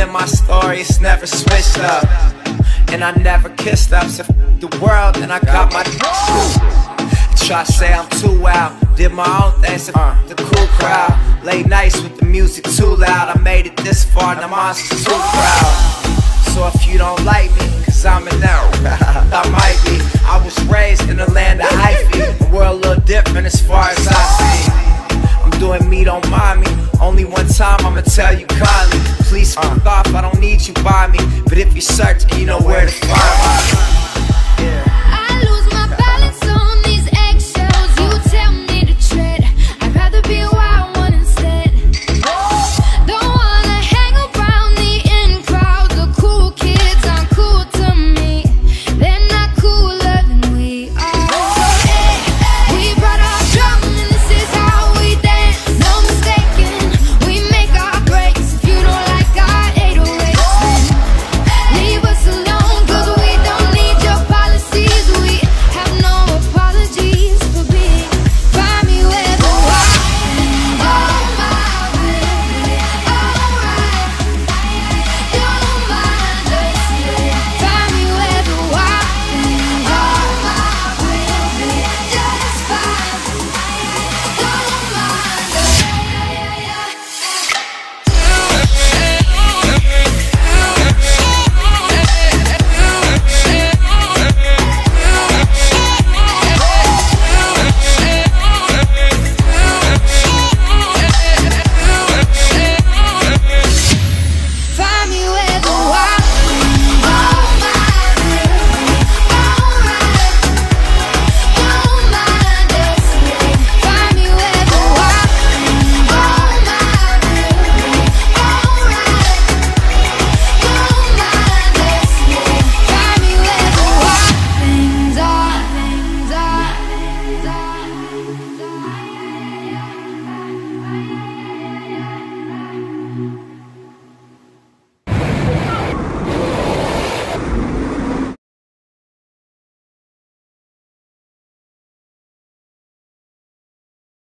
been my story, it's never switched up. And I never kissed up, so f the world, and I got my try to say I'm too wild, did my own thing, so the cool crowd. Late nights with the music too loud, I made it this far, now mine's too proud. So if you don't like me, cause I'm an out, I might be. I was raised in the land of hyphy, and we're a little different as far as I see. I'm doing me, don't mind me. Only one time I'ma tell you kindly. Please fuck off, I don't need you by me. But if you search, you know where to find me.